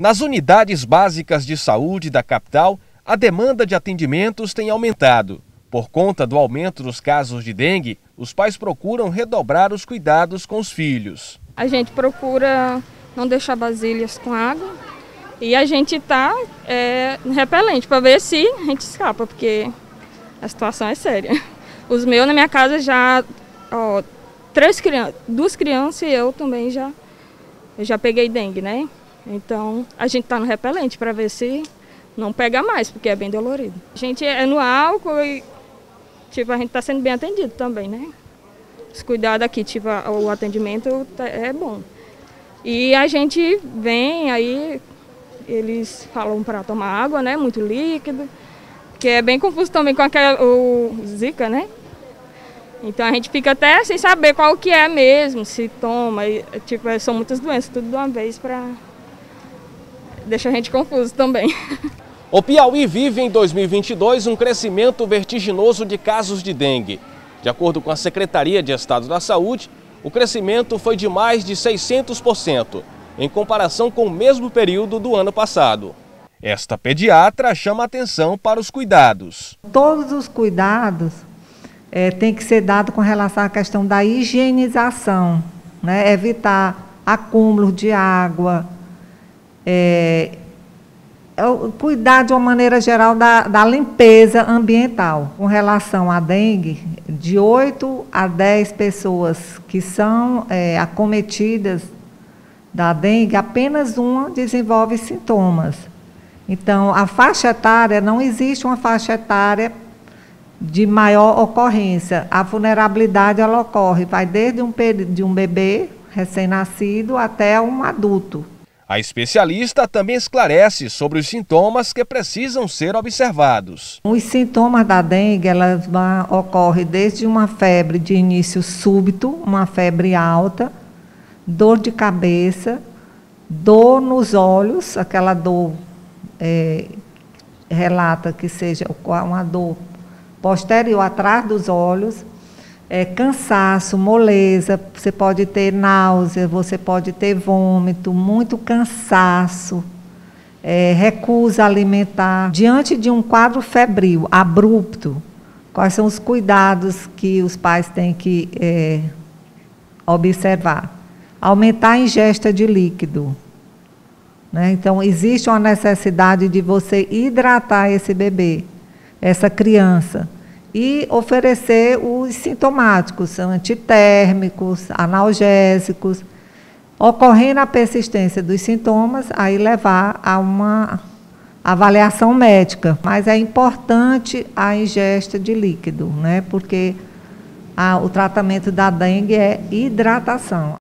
Nas unidades básicas de saúde da capital, a demanda de atendimentos tem aumentado. Por conta do aumento dos casos de dengue, os pais procuram redobrar os cuidados com os filhos. A gente procura não deixar vasilhas com água e a gente está repelente para ver se a gente escapa, porque a situação é séria. Os meus na minha casa já, duas crianças e eu também já peguei dengue, né? Então a gente está no repelente para ver se não pega mais, porque é bem dolorido. A gente é no álcool e a gente está sendo bem atendido também, né? Os cuidados aqui, o atendimento é bom. E a gente vem aí, eles falam para tomar água, né? Muito líquido, que é bem confuso também com o Zika, né? Então a gente fica até sem saber qual que é mesmo, se toma. E, são muitas doenças, tudo de uma vez para deixar a gente confuso também. O Piauí vive em 2022 um crescimento vertiginoso de casos de dengue. De acordo com a Secretaria de Estado da Saúde, o crescimento foi de mais de 600%, em comparação com o mesmo período do ano passado. Esta pediatra chama atenção para os cuidados. Todos os cuidados têm que ser dados com relação à questão da higienização, né? Evitar acúmulo de água, cuidar de uma maneira geral da limpeza ambiental. Com relação à dengue, de 8 a 10 pessoas que são acometidas da dengue, apenas uma desenvolve sintomas. Então, a faixa etária, não existe uma faixa etária de maior ocorrência. A vulnerabilidade ela ocorre, vai desde um bebê recém-nascido até um adulto. A especialista também esclarece sobre os sintomas que precisam ser observados. Os sintomas da dengue ocorrem desde uma febre de início súbito, uma febre alta, dor de cabeça, dor nos olhos, aquela dor relata que seja uma dor posterior atrás dos olhos, cansaço, moleza, você pode ter náusea, você pode ter vômito, muito cansaço, recusa alimentar. Diante de um quadro febril, abrupto, quais são os cuidados que os pais têm que observar? Aumentar a ingesta de líquido, né? Então, existe uma necessidade de você hidratar esse bebê, essa criança, e oferecer os sintomáticos, antitérmicos, analgésicos. Ocorrendo a persistência dos sintomas, aí levar a uma avaliação médica. Mas é importante a ingesta de líquido, né? Porque o tratamento da dengue é hidratação.